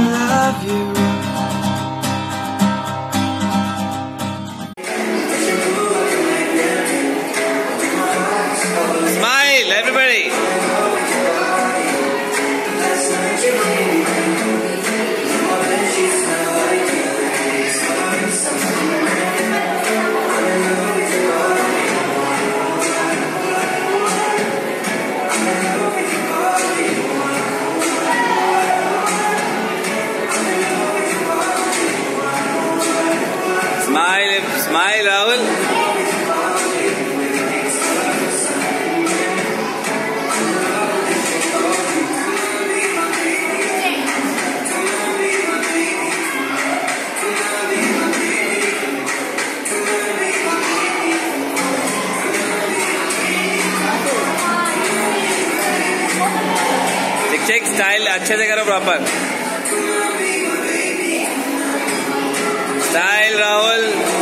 love you. Smile, everybody. Smile, smile, Rahul. Check style अच्छे से करो proper style Rahul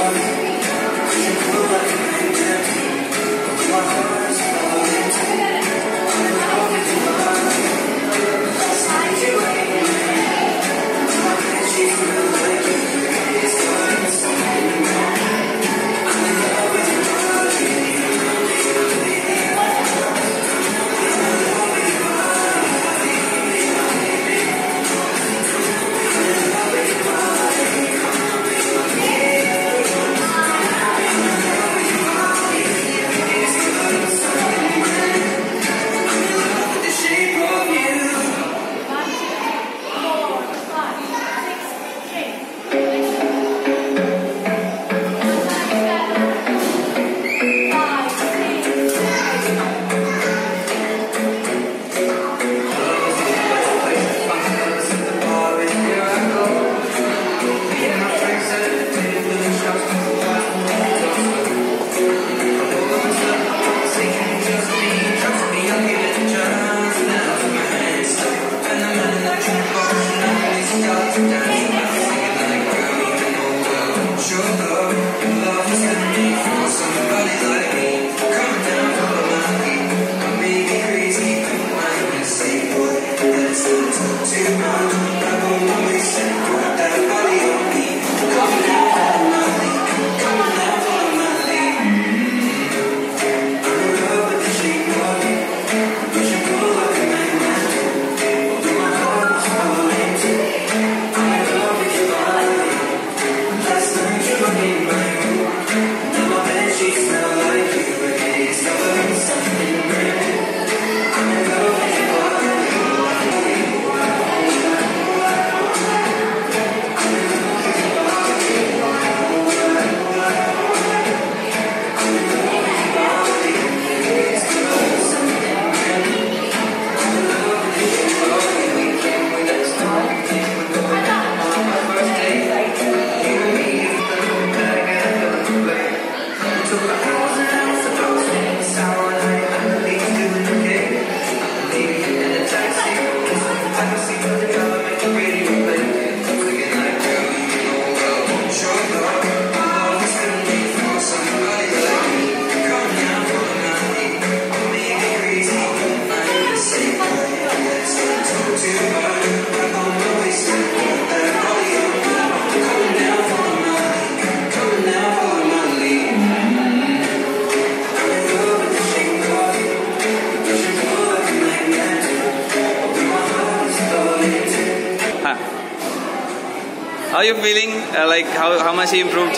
How are you feeling? Like how much he improved?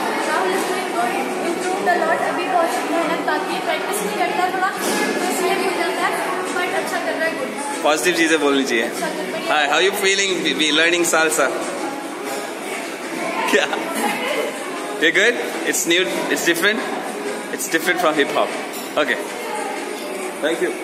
Improved a lot. अभी बहुत मेहनत बाकी है, प्रैक्टिस नहीं करता थोड़ा, तो इसलिए भी हो जाता है, बट अच्छा कर रहा है, गुड. पॉजिटिव चीजें बोलनी चाहिए. Hi, how are you feeling? We learning salsa. Yeah. You're good? It's new. It's different. It's different from hip hop. Okay. Thank you.